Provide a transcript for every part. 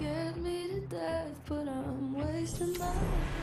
scared me to death, but I'm wasting my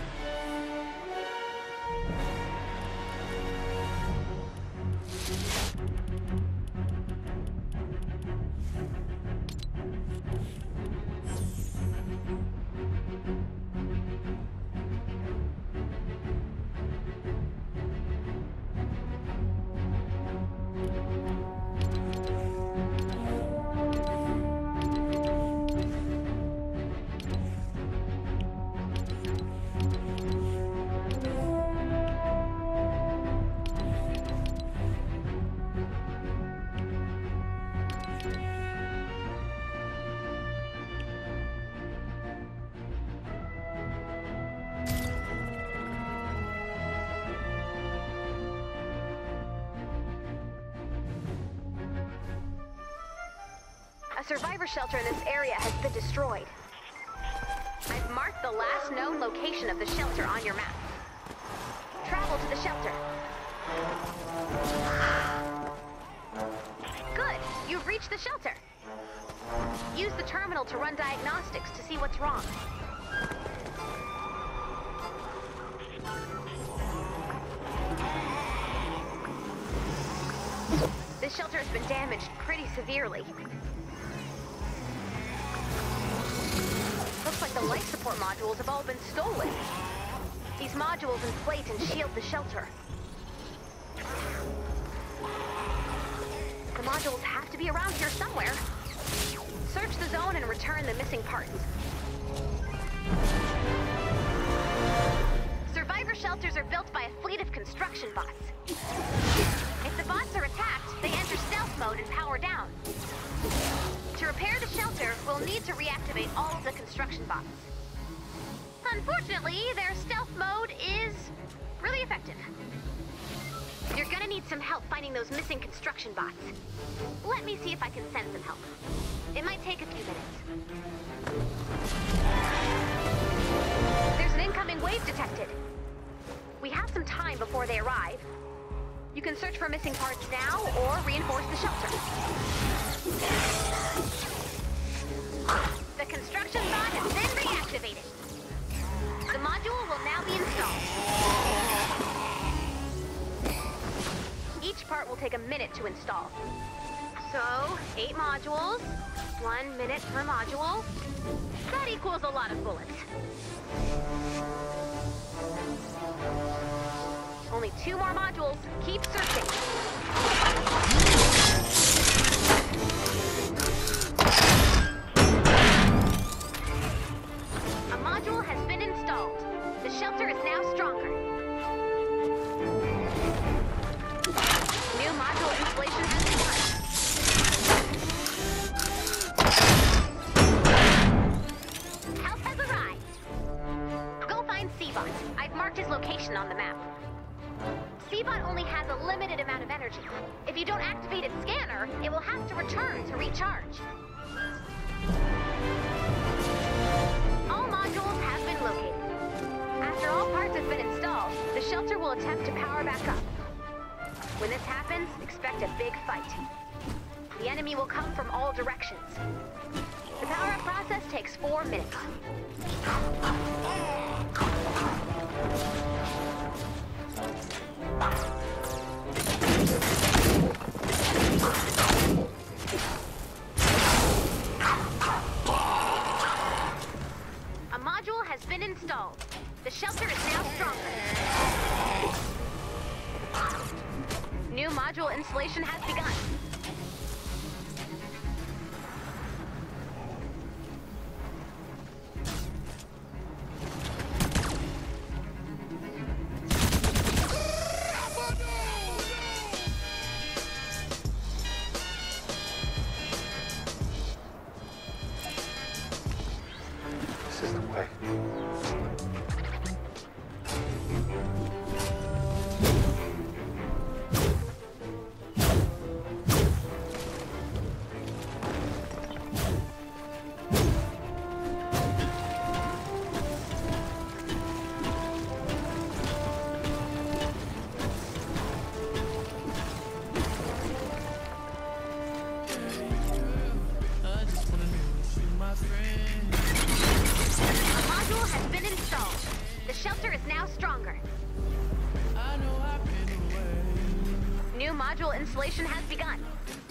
A survivor shelter in this area has been destroyed. I've marked the last known location of the shelter on your map. Travel to the shelter. Good! You've reached the shelter. Use the terminal to run diagnostics to see what's wrong. This shelter has been damaged pretty severely. Looks like the life support modules have all been stolen. These modules inflate and shield the shelter. The modules have to be around here somewhere. Search the zone and return the missing parts. Survivor shelters are built by a fleet of construction bots. If the bots are attacked, they enter stealth mode and power down. To repair the shelter, we'll need to reactivate all of the construction bots. Unfortunately, their stealth mode is really effective. You're gonna need some help finding those missing construction bots. Let me see if I can send some help. It might take a few minutes. There's an incoming wave detected. We have some time before they arrive. You can search for missing parts now or reinforce the shelter. The construction bot has been reactivated. The module will now be installed. Each part will take a minute to install. So, 8 modules, 1 minute per module. That equals a lot of bullets. Only 2 more modules. Keep searching. A module has been installed. The shelter is now stronger. New module installation has begun. Help has arrived. Go find Seabot. I've marked his location on the map. Seabot only has a limited amount of energy. If you don't activate its scanner, it will have to return to recharge. All modules have been located. After all parts have been installed, the shelter will attempt to power back up. When this happens, expect a big fight. The enemy will come from all directions. The power-up process takes 4 minutes. A module has been installed. The shelter is now stronger. New module installation has begun. This is the way. I just wanna know if you're my friend. module installation has begun.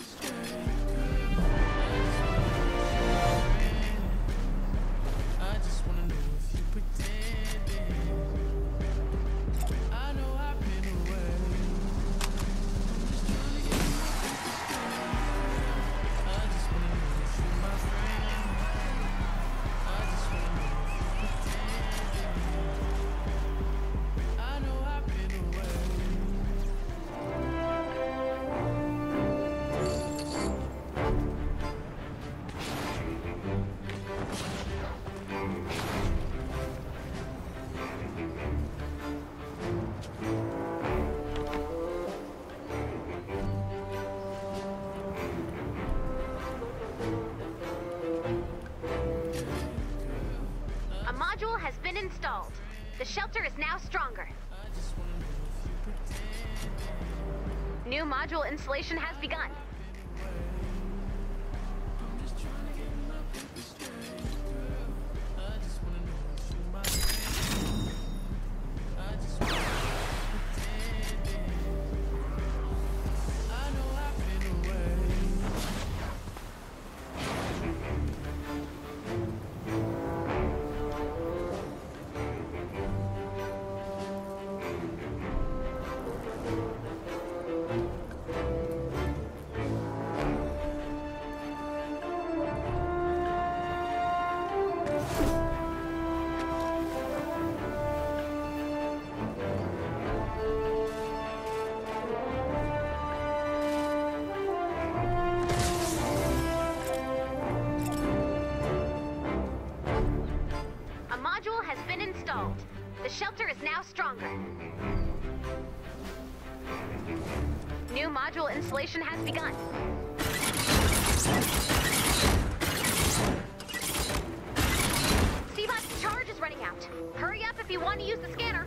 Has been installed. The shelter is now stronger. New module installation has begun. The shelter is now stronger. New module installation has begun. Seabot's charge is running out. Hurry up if you want to use the scanner.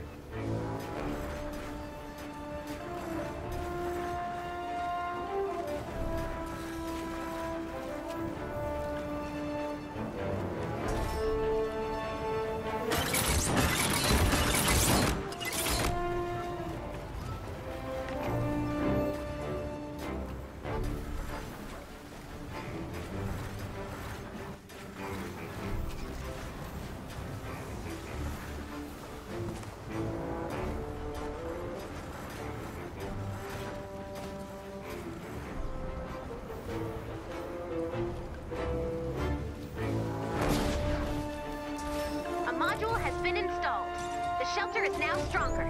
Shelter is now stronger.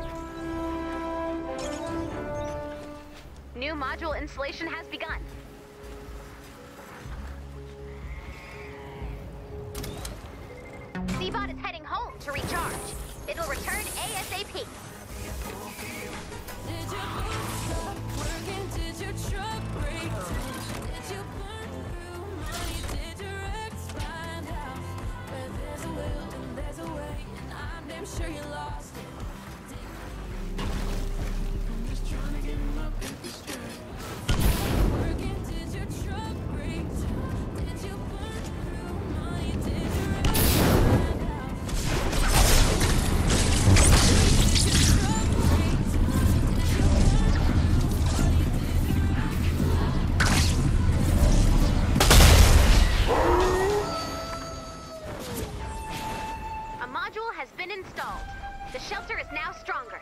New module installation has begun. Seabot is heading home to recharge. It'll return ASAP. Did your boots stop working? Did your truck break down? Did you burn through money? Did your ex find out? Where there's a will and there's a way, and I'm damn sure you lost it. I'm just trying to get my paper straight. Working, did your truck break down? Did you burn through money? Did your ex find out? Did your truck break down? Did you burn through money? A module has been installed. The shelter is now stronger.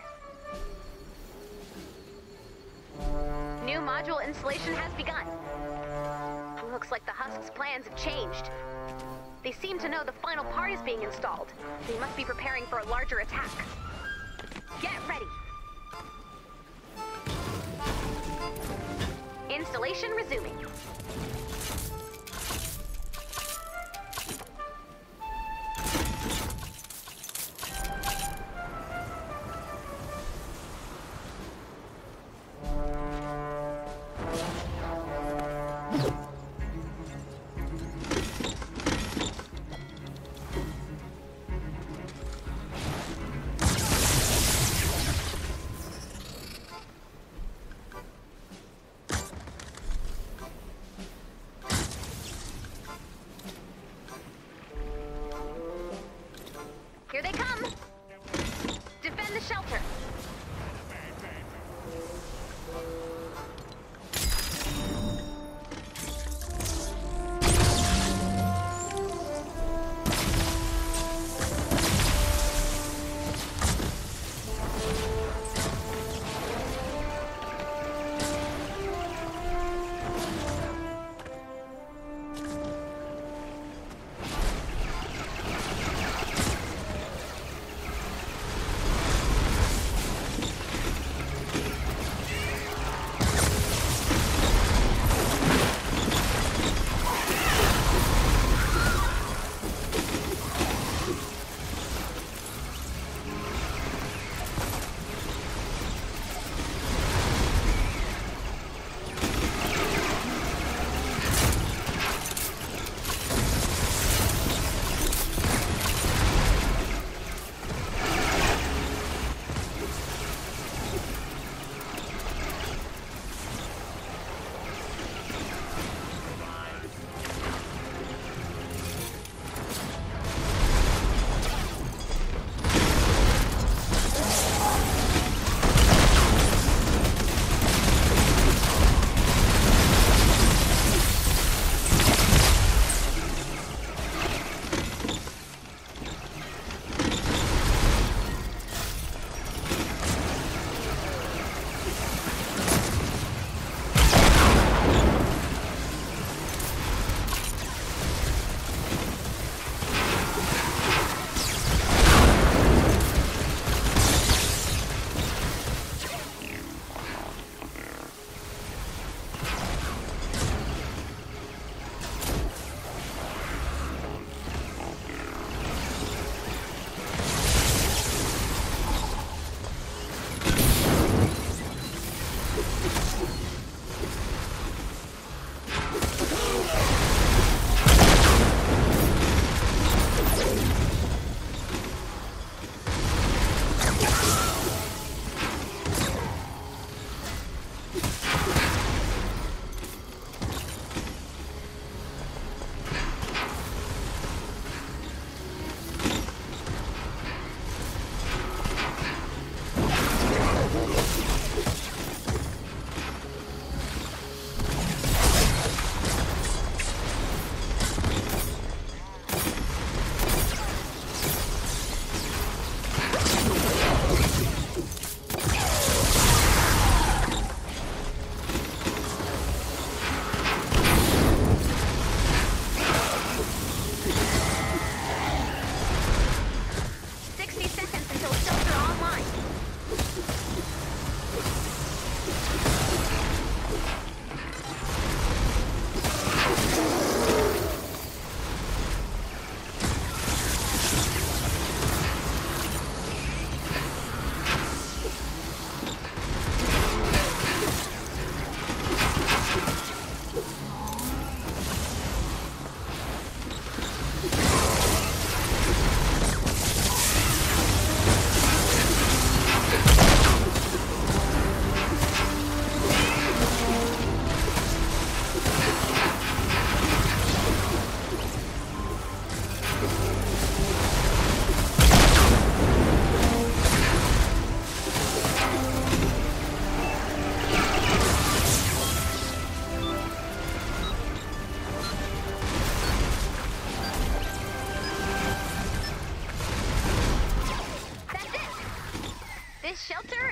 New module installation has begun. Looks like the Husk's plans have changed. They seem to know the final part is being installed. They must be preparing for a larger attack. Get ready. Installation resuming. Here they come! Defend the shelter!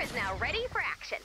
is now ready for action.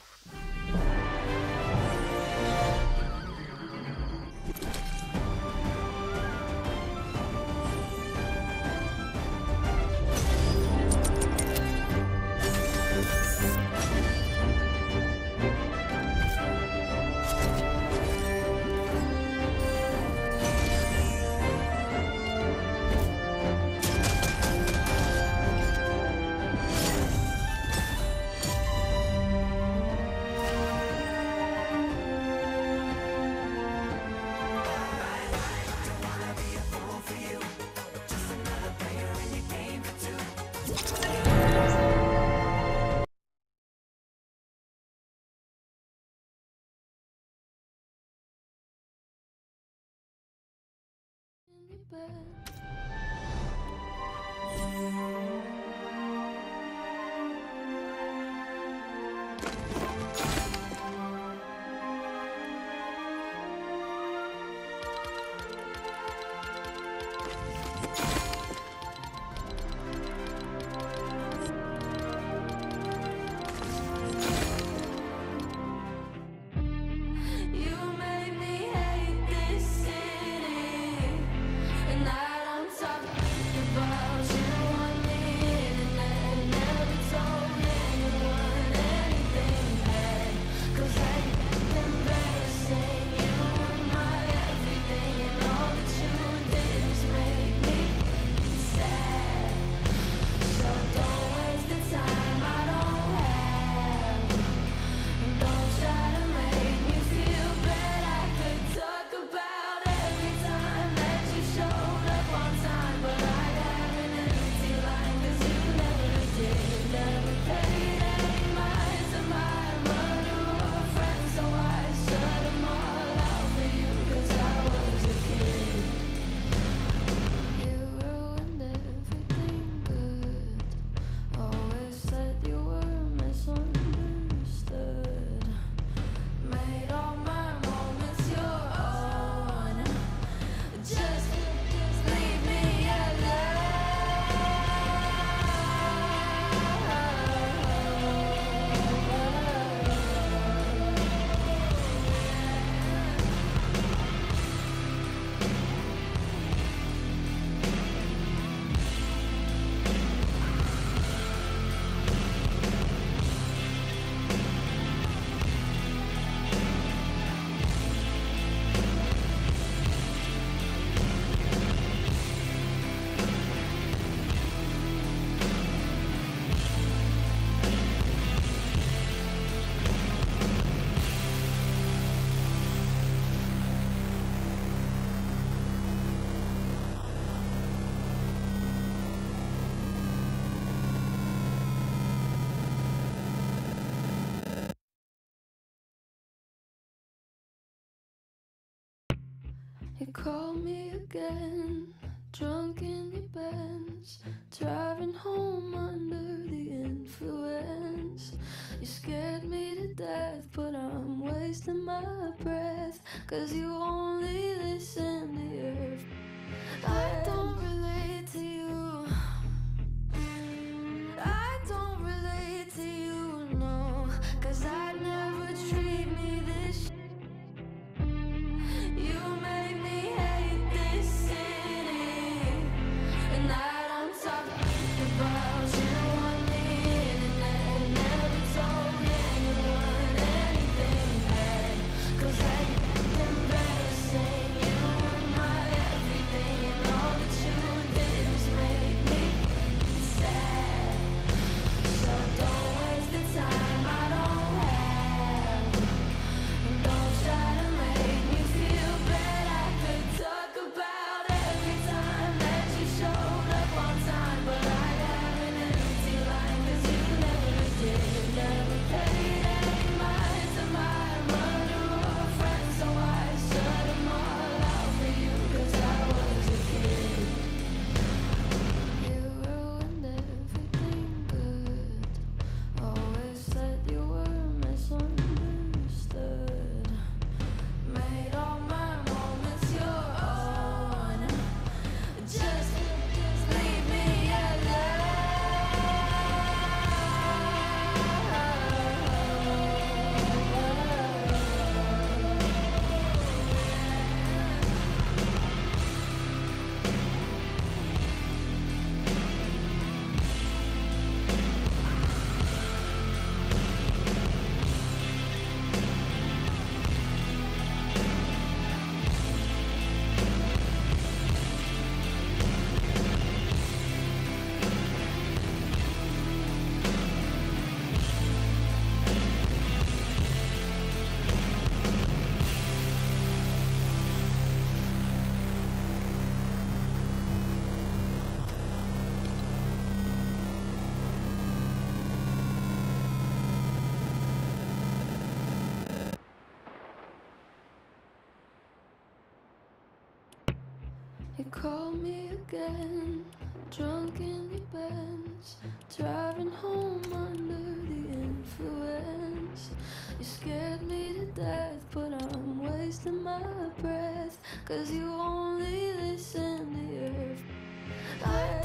You made me hate this city, and I don't talk about you on the internet. Never told anyone anything bad, 'cause I get embarrassing. You were my everything, and all that you did is make me sad. So don't waste the time I don't have. Don't try to make me feel bad. I could talk about every time that you showed up on time, but I have an empty line 'cause you never did. Never paid any mind to my mother or friends, so I shut them all out for you 'cause I was a kid. You ruined everything good. Always said you were misunderstood. Made all my moments your own. Just leave me You called me again, drunk in your Benz, driving home under the influence. You scared me to death, but I'm wasting my breath, 'cause you only listen to your I don't relate to you. I don't relate to you, no, 'cause I'd never treat me this. You made me hate this city, and I don't talk about you on the internet. Never told anyone anything bad, 'cause I get embarrassing. call me again, drunk in your Benz, driving home under the influence. You scared me to death, but I'm wasting my breath, 'cause you only listen to your